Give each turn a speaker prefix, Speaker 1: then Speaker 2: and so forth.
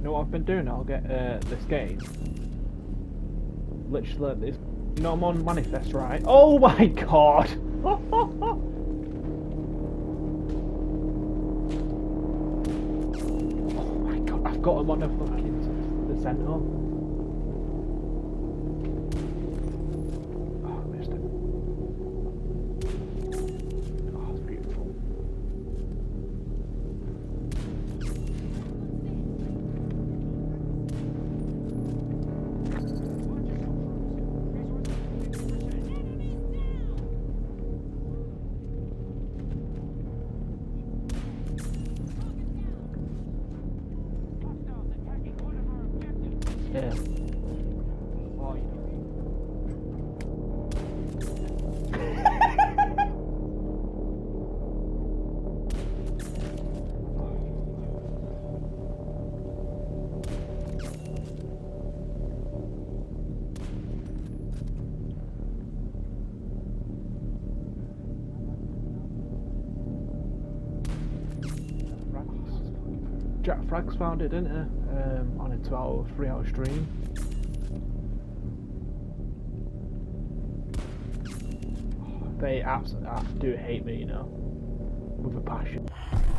Speaker 1: know what I've been doing? I'll get this game. Literally, this. You know I'm on Manifest, right? Oh my god! Oh my god! I've got him on the fucking the Sentinel. Oh, I missed it. Oh, it's beautiful. Yeah. Oh, you know. Jack Frags found it, didn't he? On a 3-hour stream. They absolutely do hate me, you know, with a passion.